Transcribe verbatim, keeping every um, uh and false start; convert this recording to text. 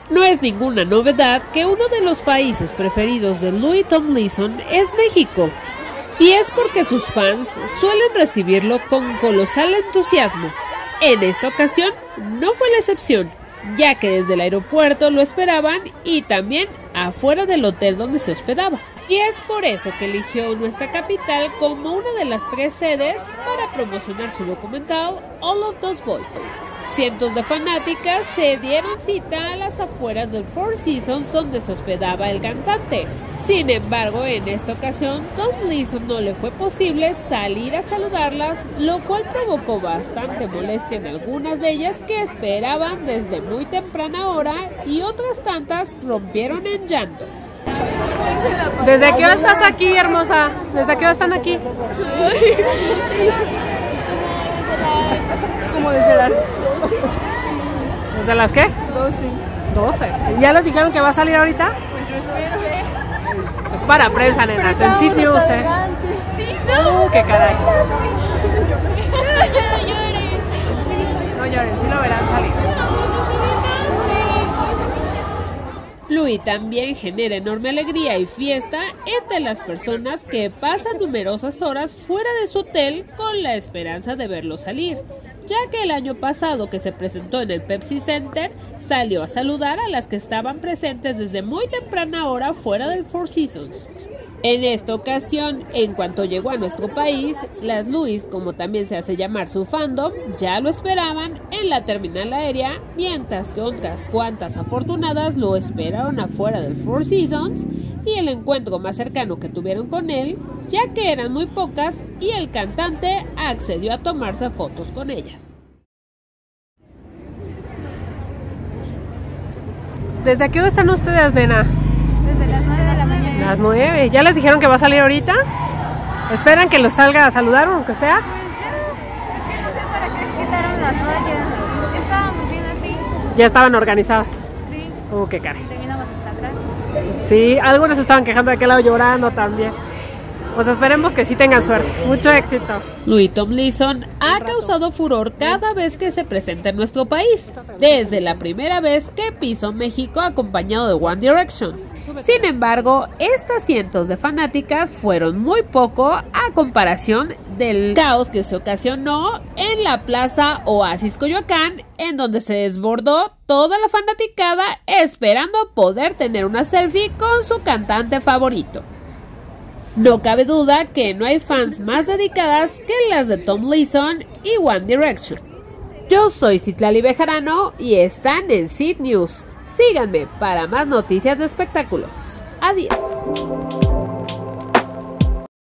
No es ninguna novedad que uno de los países preferidos de Louis Tomlinson es México, y es porque sus fans suelen recibirlo con colosal entusiasmo. En esta ocasión no fue la excepción, ya que desde el aeropuerto lo esperaban y también afuera del hotel donde se hospedaba. Y es por eso que eligió nuestra capital como una de las tres sedes para promocionar su documental All of Those Boys. Cientos de fanáticas se dieron cita a las afueras del Four Seasons donde se hospedaba el cantante. Sin embargo, en esta ocasión, Tomlinson no le fue posible salir a saludarlas, lo cual provocó bastante molestia en algunas de ellas que esperaban desde muy temprana hora y otras tantas rompieron en llanto. ¿Desde qué hora estás aquí, hermosa? ¿Desde qué hora están aquí? Como desde las doce. ¿Desde las qué? doce. doce. ¿Ya les dijeron que va a salir ahorita? Pues yo espero. Es para prensa, nenas, en Seed News, ¿eh? Sí, no. Uh, qué caray. No lloren. No lloren, sí lo verán salir. Louis también genera enorme alegría y fiesta entre las personas que pasan numerosas horas fuera de su hotel con la esperanza de verlo salir, ya que el año pasado que se presentó en el Pepsi Center, salió a saludar a las que estaban presentes desde muy temprana hora fuera del Four Seasons. En esta ocasión, en cuanto llegó a nuestro país, las Louis, como también se hace llamar su fandom, ya lo esperaban en la terminal aérea, mientras que otras cuantas afortunadas lo esperaron afuera del Four Seasons, y el encuentro más cercano que tuvieron con él, ya que eran muy pocas, y el cantante accedió a tomarse fotos con ellas. ¿Desde qué hora están ustedes, nena? Desde las nueve de la mañana. Las nueve. ¿Ya les dijeron que va a salir ahorita? ¿Esperan que los salga a saludar, aunque sea? Es que no sé para qué quitaron las vallas. Estábamos bien así. Ya estaban organizadas. Sí. Uh, qué caray. Terminamos hasta atrás. Sí, algunos estaban quejando de aquel lado llorando también. Pues esperemos que sí tengan suerte. Mucho éxito. Louis Tomlinson ha causado furor cada vez que se presenta en nuestro país, desde la primera vez que pisó México acompañado de One Direction. Sin embargo, estas cientos de fanáticas fueron muy poco a comparación del caos que se ocasionó en la Plaza Oasis Coyoacán, en donde se desbordó toda la fanaticada esperando poder tener una selfie con su cantante favorito. No cabe duda que no hay fans más dedicadas que las de Tomlinson y One Direction. Yo soy Citlali Bejarano y están en Seed News. Síganme para más noticias de espectáculos. Adiós.